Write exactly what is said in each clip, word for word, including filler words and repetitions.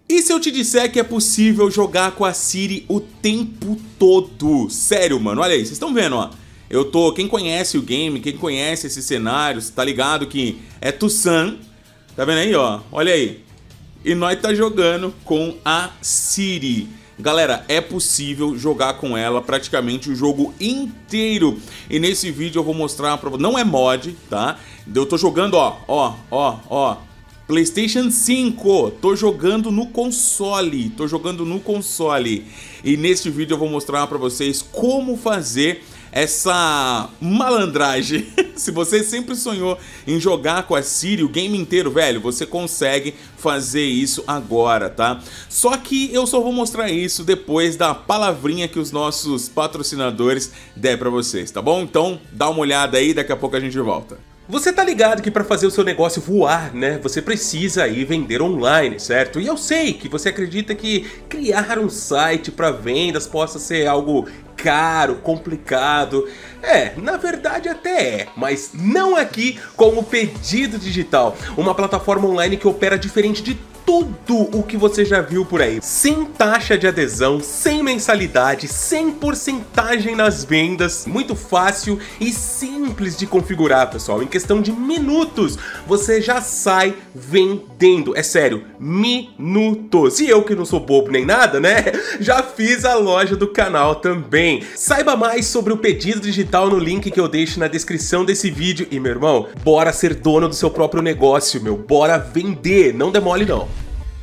E se eu te disser que é possível jogar com a Siri o tempo todo? Sério, mano, olha aí, vocês estão vendo, ó. Eu tô, quem conhece o game, quem conhece esses cenários, tá ligado que é Tussan. Tá vendo aí, ó? Olha aí. E nós tá jogando com a Siri. Galera, é possível jogar com ela praticamente o jogo inteiro. E nesse vídeo eu vou mostrar pra vocês. Não é mod, tá? Eu tô jogando, ó, ó, ó, ó. PlayStation cinco, tô jogando no console, tô jogando no console. E neste vídeo eu vou mostrar pra vocês como fazer essa malandragem. Se você sempre sonhou em jogar com a Siri o game inteiro, velho, você consegue fazer isso agora, tá? Só que eu só vou mostrar isso depois da palavrinha que os nossos patrocinadores der pra vocês, tá bom? Então dá uma olhada aí, daqui a pouco a gente volta. Você tá ligado que para fazer o seu negócio voar, né, você precisa ir vender online, certo? E eu sei que você acredita que criar um site para vendas possa ser algo caro, complicado. É, na verdade até é, mas não aqui com o Pedido Digital, uma plataforma online que opera diferente de tudo o que você já viu por aí. Sem taxa de adesão, sem mensalidade, sem porcentagem nas vendas, muito fácil e simples de configurar, pessoal. Em questão de minutos, você já sai vendendo. É sério, minutos. E eu que não sou bobo nem nada, né? Já fiz a loja do canal também. Saiba mais sobre o Pedido Digital no link que eu deixo na descrição desse vídeo. E, meu irmão, bora ser dono do seu próprio negócio, meu. Bora vender. Não demole, não.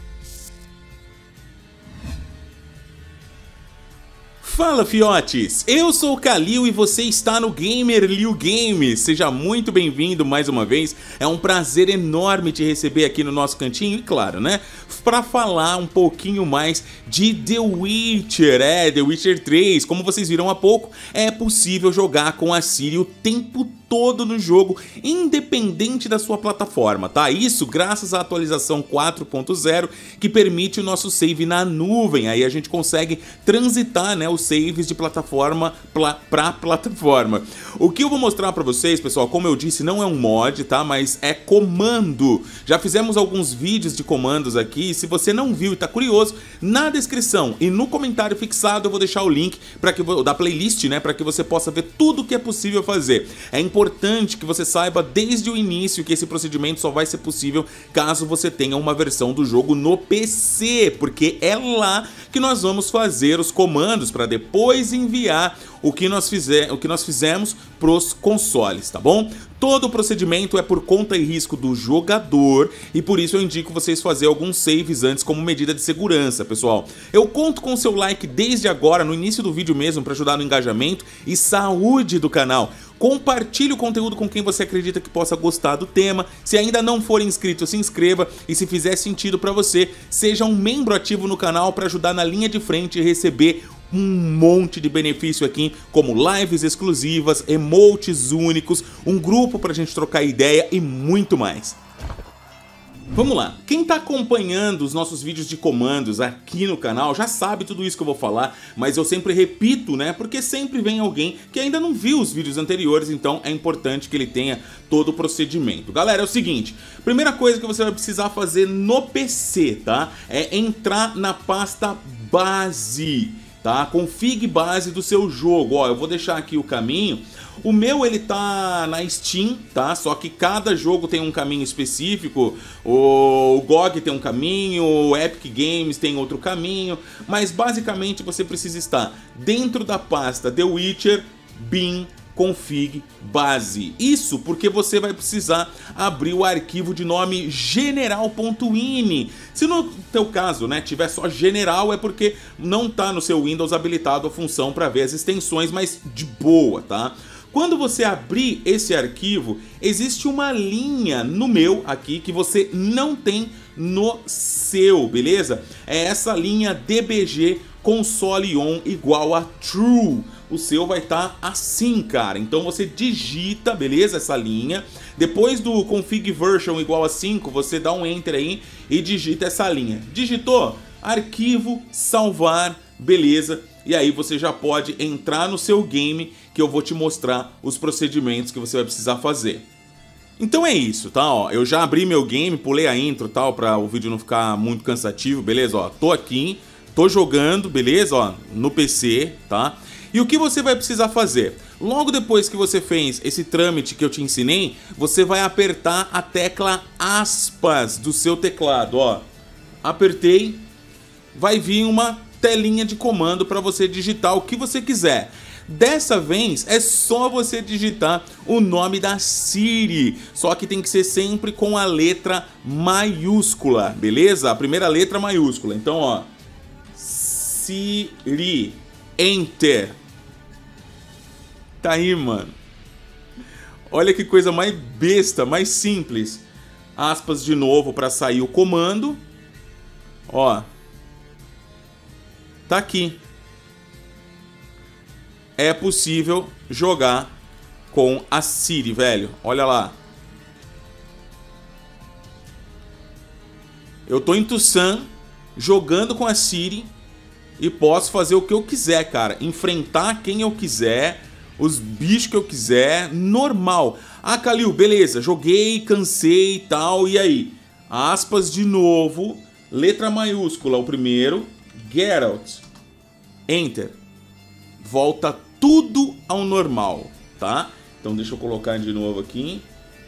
Fala, fiotes! Eu sou o Kalil e você está no Gamer Liu Games. Seja muito bem-vindo mais uma vez. É um prazer enorme te receber aqui no nosso cantinho e, claro, né, para falar um pouquinho mais de The Witcher, é, The Witcher três. Como vocês viram há pouco, é possível jogar com a Siri o tempo todo no jogo, independente da sua plataforma, tá? Isso graças à atualização quatro ponto zero, que permite o nosso save na nuvem. Aí a gente consegue transitar, né, os saves de plataforma para plataforma. O que eu vou mostrar para vocês, pessoal, como eu disse, não é um mod, tá? Mas é comando. Já fizemos alguns vídeos de comandos aqui. Se você não viu e tá curioso, na descrição e no comentário fixado eu vou deixar o link para que da playlist, né, para que você possa ver tudo o que é possível fazer. É importante que você saiba desde o início que esse procedimento só vai ser possível caso você tenha uma versão do jogo no P C, porque é lá que nós vamos fazer os comandos para depois enviar o que nós fizer, o que nós fizemos pros consoles, tá bom? Todo o procedimento é por conta e risco do jogador e por isso eu indico vocês fazer alguns saves antes como medida de segurança, pessoal. Eu conto com o seu like desde agora, no início do vídeo mesmo, para ajudar no engajamento e saúde do canal. Compartilhe o conteúdo com quem você acredita que possa gostar do tema. Se ainda não for inscrito, se inscreva. E se fizer sentido para você, seja um membro ativo no canal para ajudar na linha de frente e receber um monte de benefício aqui, como lives exclusivas, emotes únicos, um grupo pra gente trocar ideia e muito mais. Vamos lá, quem tá acompanhando os nossos vídeos de comandos aqui no canal já sabe tudo isso que eu vou falar, mas eu sempre repito, né, porque sempre vem alguém que ainda não viu os vídeos anteriores, então é importante que ele tenha todo o procedimento. Galera, é o seguinte, primeira coisa que você vai precisar fazer no P C, tá, é entrar na pasta base, tá, config base do seu jogo. Ó, eu vou deixar aqui o caminho. O meu ele tá na Steam, tá? Só que cada jogo tem um caminho específico. O G O G tem um caminho, o Epic Games tem outro caminho, mas basicamente você precisa estar dentro da pasta The Witcher bin config base. Isso porque você vai precisar abrir o arquivo de nome general ponto ini. Se no teu caso, né, tiver só general, é porque não tá no seu Windows habilitado a função para ver as extensões, mas de boa, tá? Quando você abrir esse arquivo, existe uma linha no meu aqui que você não tem no seu, beleza? É essa linha D B G console on igual a true. O seu vai estar assim, cara. Então você digita, beleza, essa linha. Depois do config version igual a cinco, você dá um enter aí e digita essa linha. Digitou? Arquivo, salvar, beleza. E aí você já pode entrar no seu game que eu vou te mostrar os procedimentos que você vai precisar fazer. Então é isso, tá? Ó, eu já abri meu game, pulei a intro e tal, pra o vídeo não ficar muito cansativo, beleza? Ó, tô aqui, tô jogando, beleza? Ó, no P C, tá? E o que você vai precisar fazer? Logo depois que você fez esse trâmite que eu te ensinei, você vai apertar a tecla aspas do seu teclado, ó. Apertei, vai vir uma telinha de comando para você digitar o que você quiser. Dessa vez é só você digitar o nome da Siri, só que tem que ser sempre com a letra maiúscula, beleza? A primeira letra maiúscula. Então, ó, Siri, Enter. Tá aí, mano. Olha que coisa mais besta, mais simples. Aspas de novo para sair o comando. Ó, tá aqui. É possível jogar com a Siri, velho. Olha lá. Eu tô em Tussan, jogando com a Siri e posso fazer o que eu quiser, cara. Enfrentar quem eu quiser, os bichos que eu quiser, normal. Ah, Kalil, beleza, joguei, cansei e tal, e aí? Aspas de novo, letra maiúscula, o primeiro, Geralt, Enter. Volta tudo ao normal, tá? Então deixa eu colocar de novo aqui.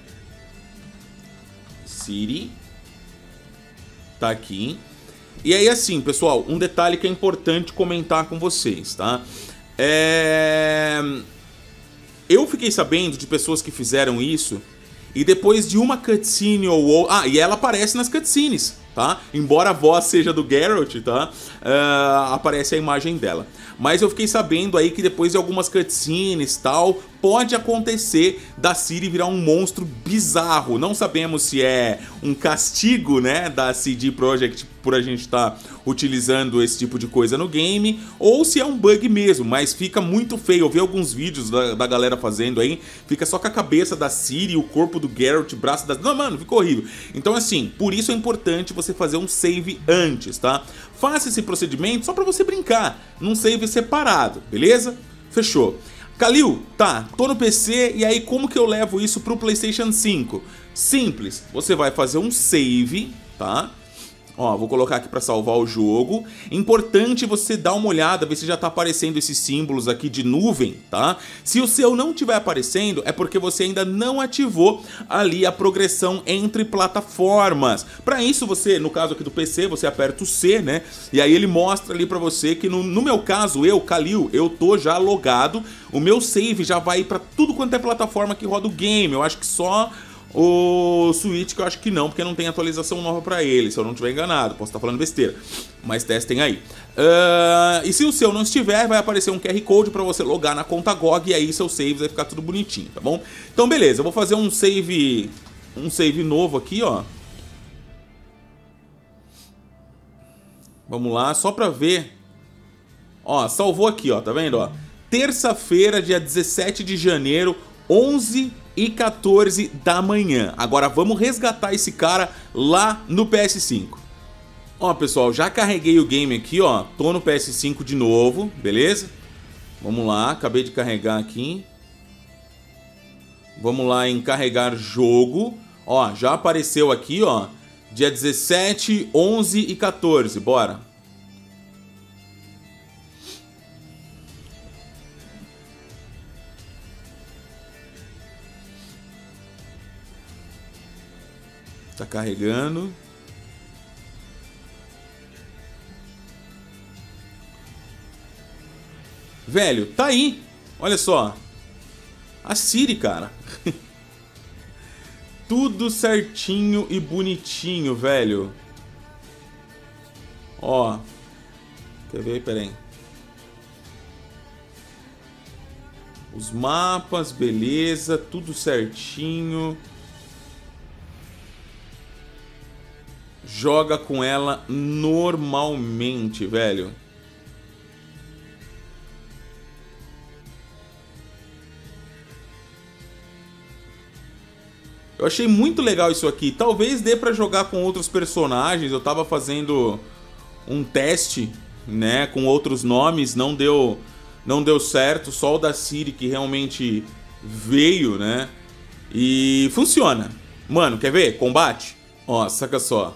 Siri. Tá aqui. E aí assim, pessoal, um detalhe que é importante comentar com vocês, tá? É... Eu fiquei sabendo de pessoas que fizeram isso e depois de uma cutscene ou outra... Ah, e ela aparece nas cutscenes, tá? Embora a voz seja do Geralt, tá? Uh, aparece a imagem dela. Mas eu fiquei sabendo aí que depois de algumas cutscenes e tal, pode acontecer da Siri virar um monstro bizarro. Não sabemos se é um castigo, né, da C D Projekt por a gente estar tá utilizando esse tipo de coisa no game, ou se é um bug mesmo, mas fica muito feio. Eu vi alguns vídeos da, da galera fazendo aí, fica só com a cabeça da Siri, o corpo do Geralt, o braço da... Não, mano, ficou horrível. Então assim, por isso é importante você fazer um save antes, tá? Faça esse procedimento só pra você brincar, num save separado, beleza? Fechou. Kalil, tá, tô no P C e aí como que eu levo isso pro PlayStation cinco? Simples, você vai fazer um save, tá? Ó, vou colocar aqui para salvar o jogo. Importante você dar uma olhada, ver se já tá aparecendo esses símbolos aqui de nuvem, tá? Se o seu não tiver aparecendo, é porque você ainda não ativou ali a progressão entre plataformas. Para isso você, no caso aqui do P C, você aperta o C, né? E aí ele mostra ali para você que no, no meu caso, eu, Kalil, eu tô já logado. O meu save já vai para tudo quanto é plataforma que roda o game. Eu acho que só... o Switch, que eu acho que não, porque não tem atualização nova pra ele, se eu não estiver enganado, posso estar falando besteira, mas testem aí. Uh, e se o seu não estiver, vai aparecer um Q R Code pra você logar na conta G O G e aí seu save vai ficar tudo bonitinho, tá bom? Então beleza, eu vou fazer um save, um save novo aqui, ó. Vamos lá, só pra ver. Ó, salvou aqui, ó, tá vendo, ó? Terça-feira, dia dezessete de janeiro, onze e quatorze da manhã. Agora vamos resgatar esse cara lá no P S cinco. Ó, pessoal, já carreguei o game aqui, ó. Tô no P S cinco de novo, beleza? Vamos lá, acabei de carregar aqui. Vamos lá em carregar jogo. Ó, já apareceu aqui, ó. Dia dezessete, onze e quatorze, bora. Tá carregando. Velho, tá aí. Olha só. A Siri, cara. Tudo certinho e bonitinho, velho. Ó. Quer ver? Pera aí. Os mapas, beleza. Tudo certinho. Joga com ela normalmente, velho. Eu achei muito legal isso aqui. Talvez dê pra jogar com outros personagens. Eu tava fazendo um teste, né, com outros nomes. Não deu, não deu certo. Só o da Siri que realmente veio, né? E funciona. Mano, quer ver? Combate? Ó, saca só.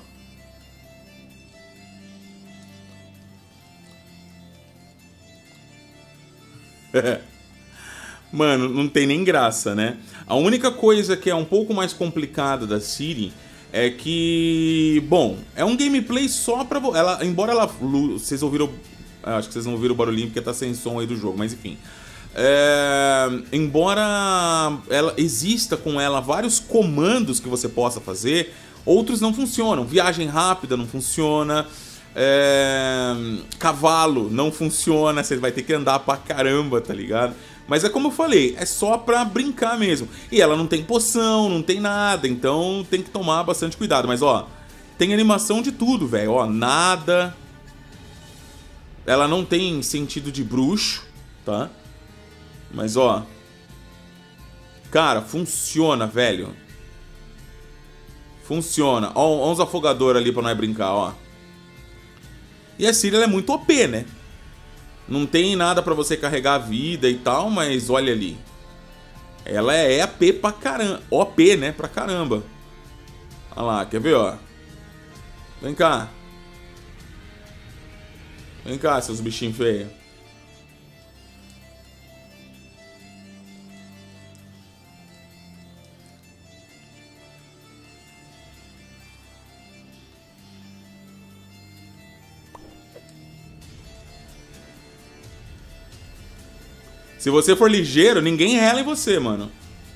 Mano, não tem nem graça, né? A única coisa que é um pouco mais complicada da Ciri é que... Bom, é um gameplay só pra... Ela, embora ela... Vocês ouviram... Acho que vocês não ouviram o barulhinho porque tá sem som aí do jogo, mas enfim... É, embora ela exista com ela vários comandos que você possa fazer, outros não funcionam. Viagem rápida não funciona, é, cavalo não funciona, você vai ter que andar pra caramba, tá ligado? Mas é como eu falei, é só pra brincar mesmo. E ela não tem poção, não tem nada, então tem que tomar bastante cuidado. Mas ó, tem animação de tudo, velho. Ó, nada. Ela não tem sentido de bruxo, tá? Mas, ó... Cara, funciona, velho. Funciona. Ó, ó uns afogadores ali pra nós brincar, ó. E a Ciri, ela é muito O P, né? Não tem nada pra você carregar a vida e tal, mas olha ali. Ela é A P pra caramba. O P, né? Pra caramba. Olha lá, quer ver, ó? Vem cá. Vem cá, seus bichinhos feios. Se você for ligeiro, ninguém rela em você, mano.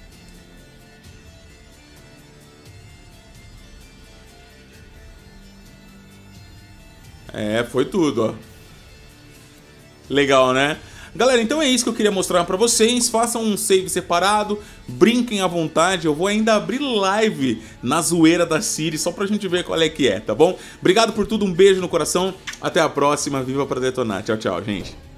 É, foi tudo, ó. Legal, né? Galera, então é isso que eu queria mostrar pra vocês. Façam um save separado, brinquem à vontade. Eu vou ainda abrir live na zoeira da Ciri, só pra gente ver qual é que é, tá bom? Obrigado por tudo, um beijo no coração. Até a próxima, viva pra detonar. Tchau, tchau, gente.